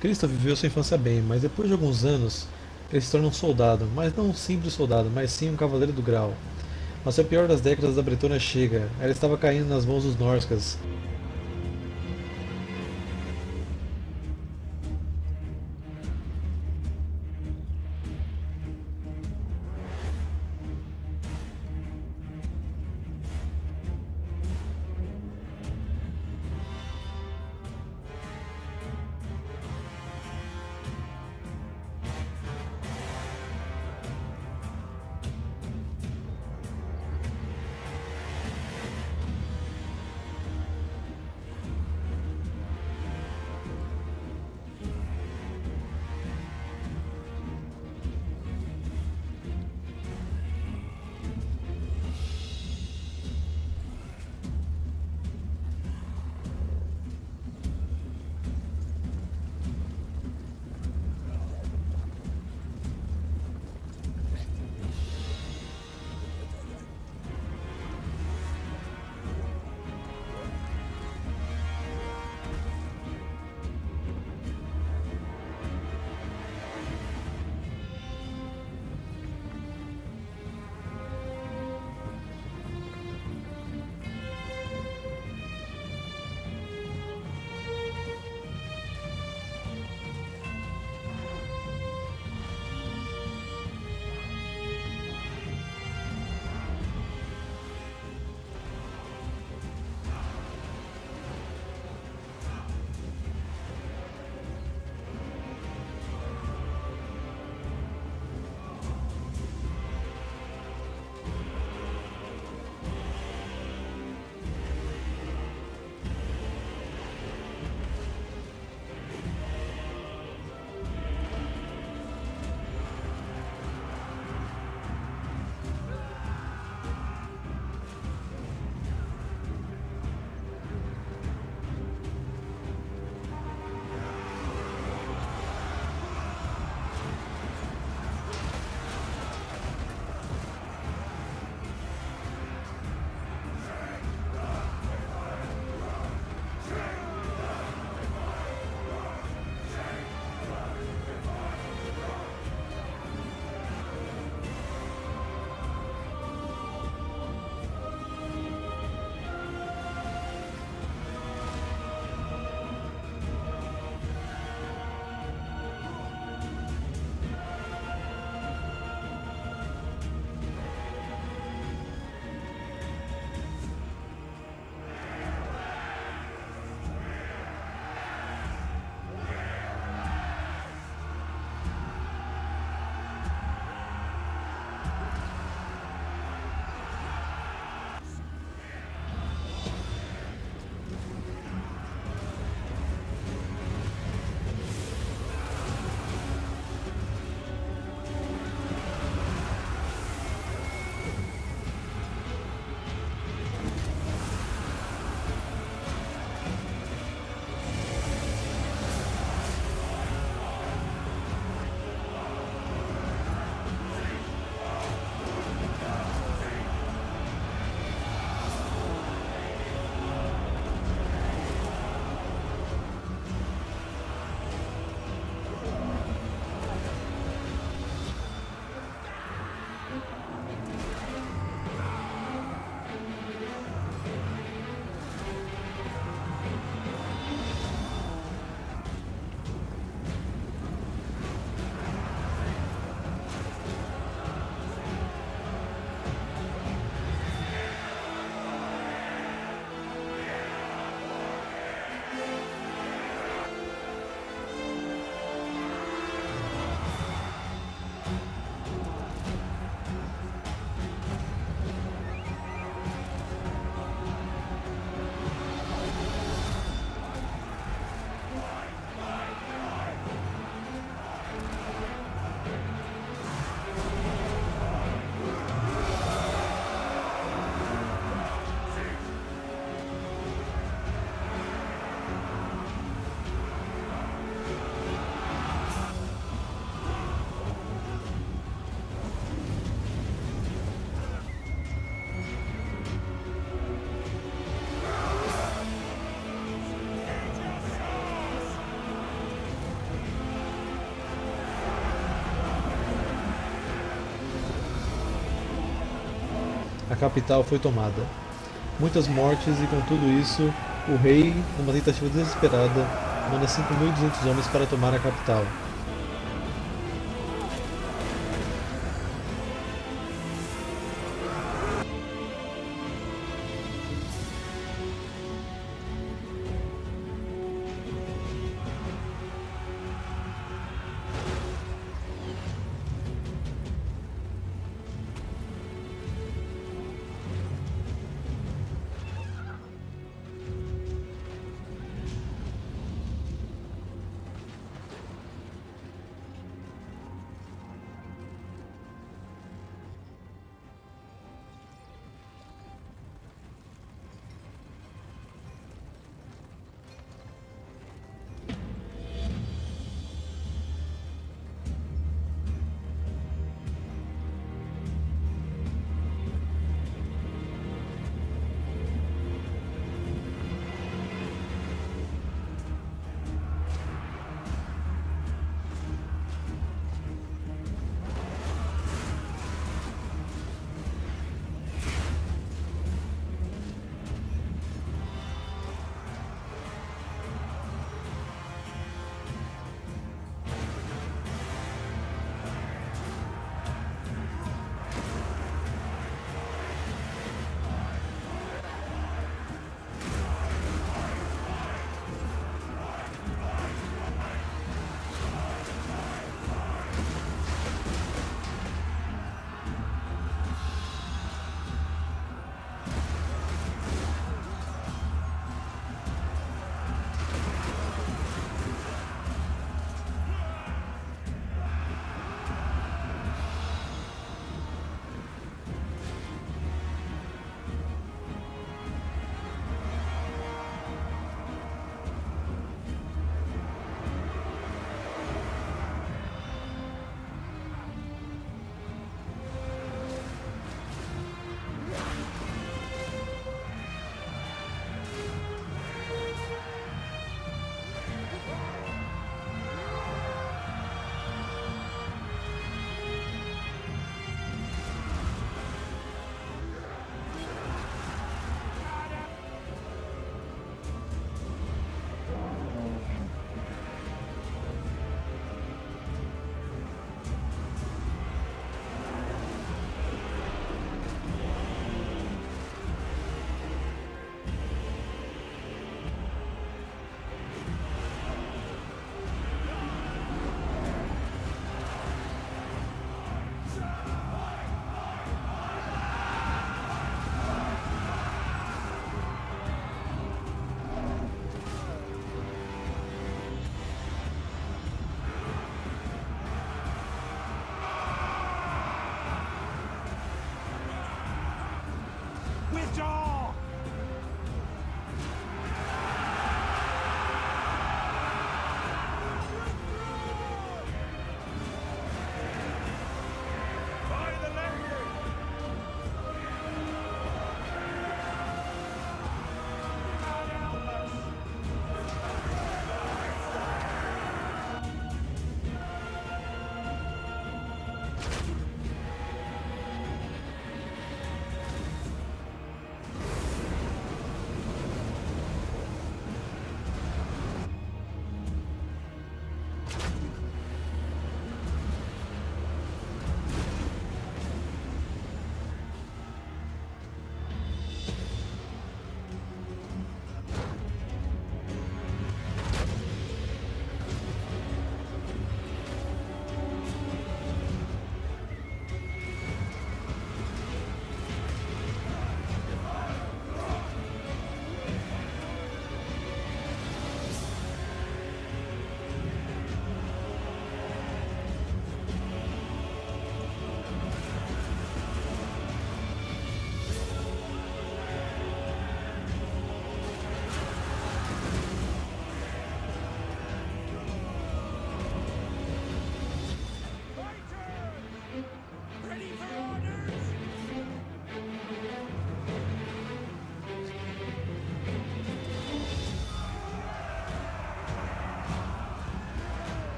Cristo viveu sua infância bem, mas depois de alguns anos, ele se torna um soldado, mas não um simples soldado, mas sim um cavaleiro do grau. Mas a pior das décadas da Bretônia chega. Ela estava caindo nas mãos dos Norscas. A capital foi tomada. Muitas mortes e com tudo isso, o rei, numa tentativa desesperada, manda 5.200 homens para tomar a capital.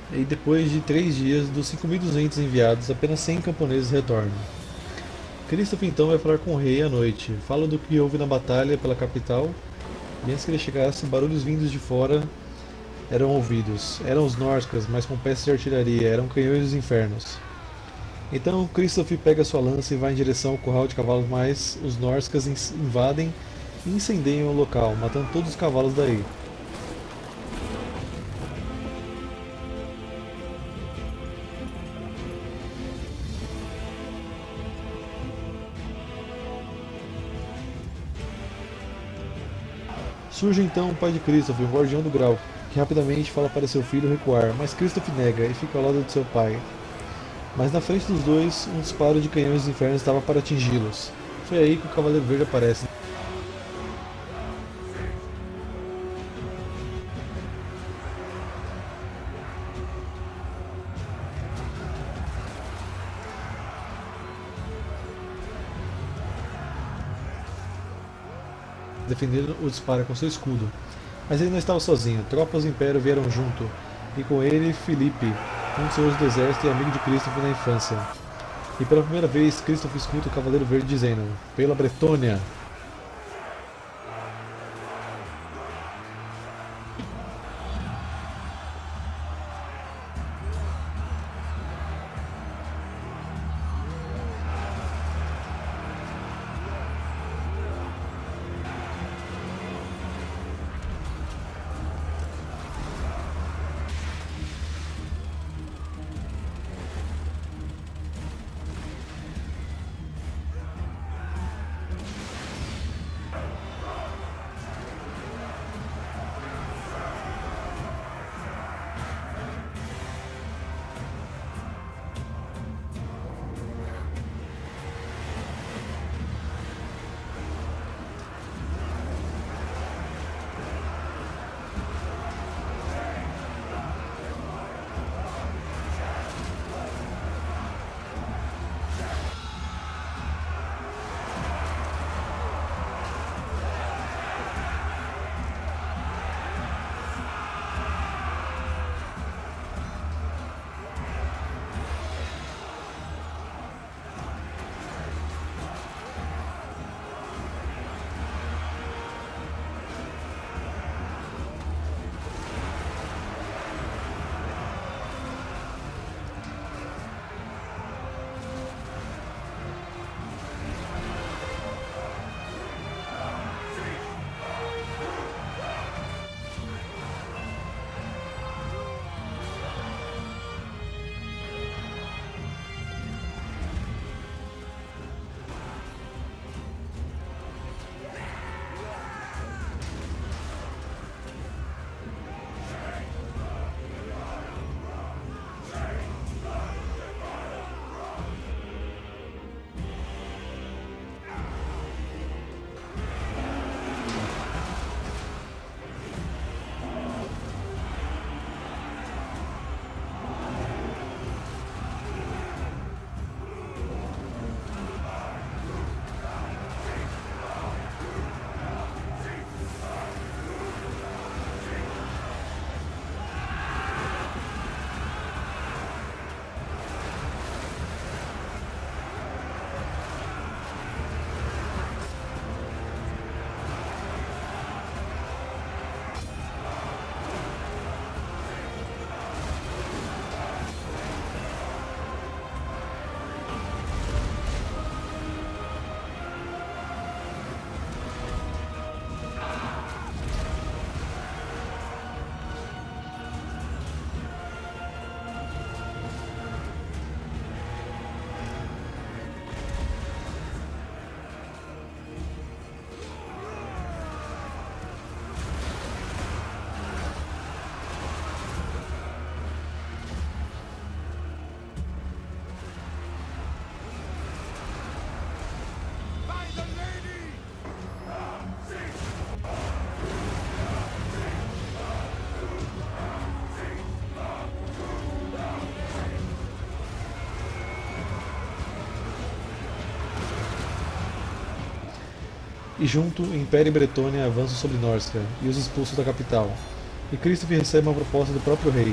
E depois de 3 dias, dos 5.200 enviados, apenas 100 camponeses retornam. Christoph então vai falar com o rei à noite, fala do que houve na batalha pela capital, e antes que ele chegasse, barulhos vindos de fora eram ouvidos. Eram os Norscas, mas com peças de artilharia, eram canhões dos infernos. Então Christoph pega sua lança e vai em direção ao curral de cavalos, mas os Norscas invadem e incendiam o local, matando todos os cavalos daí. Surge então o pai de Christoph, o guardião do grau, que rapidamente fala para seu filho recuar, mas Christoph nega e fica ao lado de seu pai. Mas na frente dos dois, um disparo de canhões dos infernos estava para atingi-los. Foi aí que o Cavaleiro Verde aparece. Defendendo o disparo com seu escudo. Mas ele não estava sozinho, tropas do Império vieram junto, e com ele Filipe, um dos senhores do exército e amigo de Christoph na infância. E pela primeira vez, Christoph escuta o Cavaleiro Verde dizendo: "Pela Bretônia!" E junto, Império e Bretônia avançam sobre Norsca e os expulsam da capital. E Christoph recebe uma proposta do próprio rei,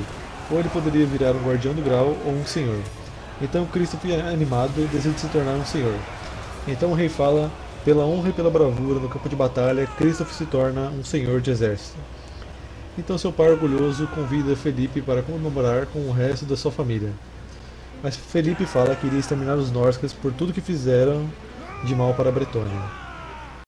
ou ele poderia virar um guardião do grau ou um senhor. Então Christoph, animado, decide se tornar um senhor. Então o rei fala: pela honra e pela bravura no campo de batalha, Christoph se torna um senhor de exército. Então seu pai orgulhoso convida Felipe para comemorar com o resto da sua família. Mas Felipe fala que iria exterminar os Norscas por tudo que fizeram de mal para a Bretônia.